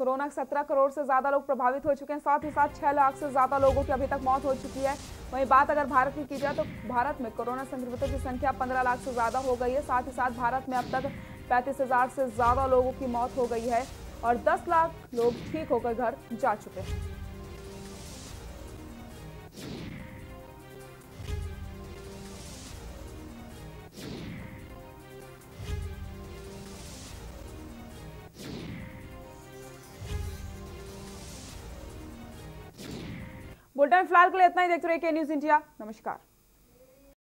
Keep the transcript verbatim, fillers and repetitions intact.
Corona सत्रह करोड़ से ज्यादा लोग प्रभावित हो चुके हैं, साथ ही साथ छह लाख से ज्यादा लोगों की अभी तक मौत हो चुकी है। वहीं बात अगर भारत की की जाए तो भारत में कोरोना संक्रमितों की संख्या पंद्रह लाख से ज्यादा हो गई है। साथ ही साथ भारत में अब तक पैंतीस हजार से ज्यादा लोगों की मौत हो गई है और दस लाख लोग ठीक होकर घर जा चुके हैं। बुलेटिन फिलहाल के लिए इतना ही। देखते रहिए के न्यूज इंडिया। नमस्कार।